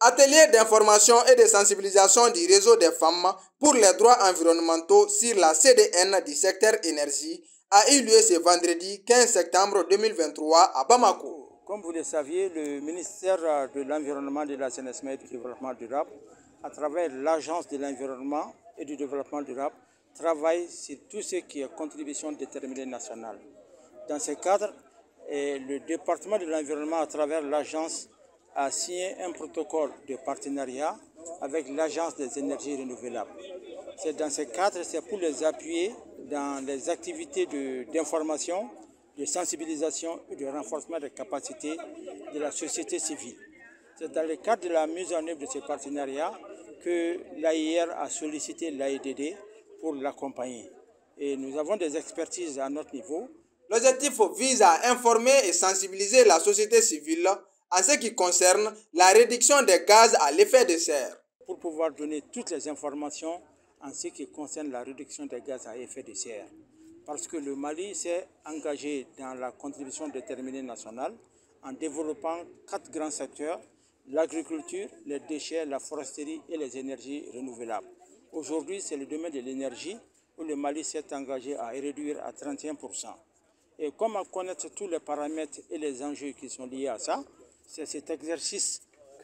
Atelier d'information et de sensibilisation du réseau des femmes pour les droits environnementaux sur la CDN du secteur énergie a eu lieu ce vendredi 15 septembre 2023 à Bamako. Comme vous le saviez, le ministère de l'Environnement, de l'Assainissement et du Développement durable, à travers l'Agence de l'Environnement et du Développement durable, travaille sur tout ce qui est contribution déterminée nationale. Dans ce cadre, le département de l'Environnement, à travers l'Agence, a signé un protocole de partenariat avec l'Agence des énergies renouvelables. C'est dans ce cadre, c'est pour les appuyer dans les activités d'information, de sensibilisation et de renforcement des capacités de la société civile. C'est dans le cadre de la mise en œuvre de ce partenariat que l'AIR a sollicité l'AEDD pour l'accompagner. Et nous avons des expertises à notre niveau. L'objectif vise à informer et sensibiliser la société civile en ce qui concerne la réduction des gaz à l'effet de serre. Pour pouvoir donner toutes les informations en ce qui concerne la réduction des gaz à effet de serre. Parce que le Mali s'est engagé dans la contribution déterminée nationale en développant 4 grands secteurs, l'agriculture, les déchets, la foresterie et les énergies renouvelables. Aujourd'hui, c'est le domaine de l'énergie où le Mali s'est engagé à réduire à 31%. Et comment connaître tous les paramètres et les enjeux qui sont liés à ça, c'est cet exercice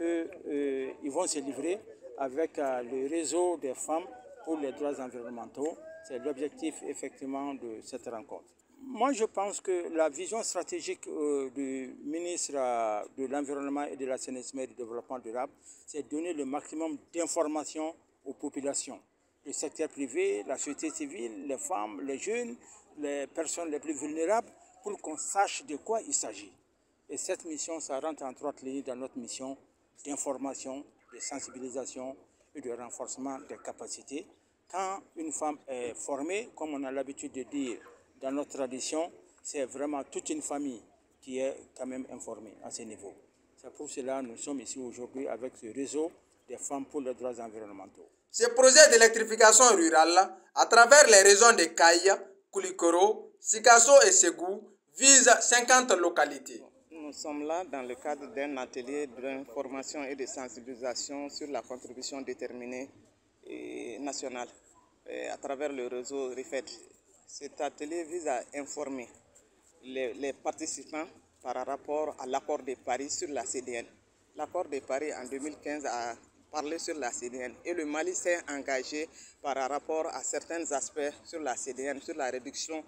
qu'ils vont se livrer avec le réseau des femmes pour les droits environnementaux. C'est l'objectif effectivement de cette rencontre. Moi, je pense que la vision stratégique du ministre de l'Environnement et de l'Assainissement et du Développement durable, c'est de donner le maximum d'informations aux populations. Le secteur privé, la société civile, les femmes, les jeunes, les personnes les plus vulnérables, pour qu'on sache de quoi il s'agit. Et cette mission, ça rentre en droite ligne dans notre mission d'information, de sensibilisation et de renforcement des capacités. Quand une femme est formée, comme on a l'habitude de dire dans notre tradition, c'est vraiment toute une famille qui est quand même informée à ce niveau. C'est pour cela que nous sommes ici aujourd'hui avec ce réseau des femmes pour les droits environnementaux. Ce projet d'électrification rurale, à travers les régions de Kaï, Koulikoro, Sikasso et Ségou, vise 50 localités. Nous sommes là dans le cadre d'un atelier d'information et de sensibilisation sur la contribution déterminée nationale à travers le réseau RIFED. Cet atelier vise à informer les participants par rapport à l'accord de Paris sur la CDN. L'accord de Paris en 2015 a parlé sur la CDN et le Mali s'est engagé par rapport à certains aspects sur la CDN, sur la réduction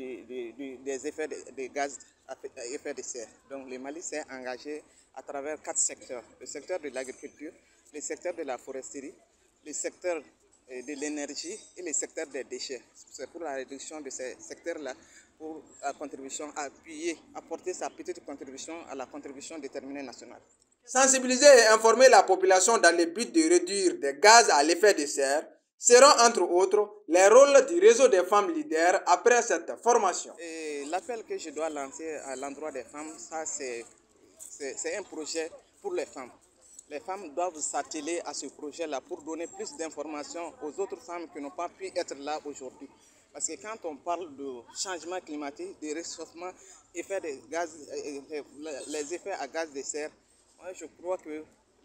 des effets de gaz à effet de serre. Donc le Mali s'est engagé à travers 4 secteurs. Le secteur de l'agriculture, le secteur de la foresterie, le secteur de l'énergie et le secteur des déchets. C'est pour la réduction de ces secteurs-là, pour la contribution, apporter sa petite contribution à la contribution déterminée nationale. Sensibiliser et informer la population dans le but de réduire des gaz à l'effet de serre seront entre autres les rôles du réseau des femmes leaders après cette formation. L'appel que je dois lancer à l'endroit des femmes, ça c'est un projet pour les femmes. Les femmes doivent s'atteler à ce projet-là pour donner plus d'informations aux autres femmes qui n'ont pas pu être là aujourd'hui. Parce que quand on parle de changement climatique, de réchauffement, effet de gaz, les effets à gaz de serre, moi je crois que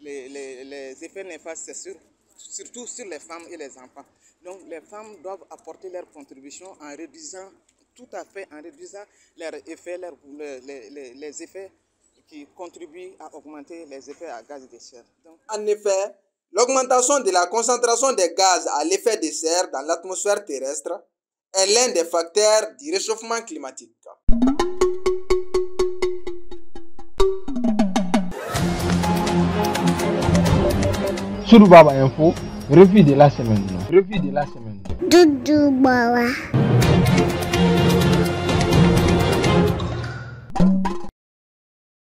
les effets néfastes, c'est surtout sur les femmes et les enfants. Donc les femmes doivent apporter leur contribution en réduisant, tout à fait en réduisant leurs effets, les effets qui contribuent à augmenter les effets à gaz de serre. En effet, l'augmentation de la concentration des gaz à l'effet de serre dans l'atmosphère terrestre est l'un des facteurs du réchauffement climatique. Sur Baba Info, revue de la semaine. Revue de la semaine. Doudou Baba.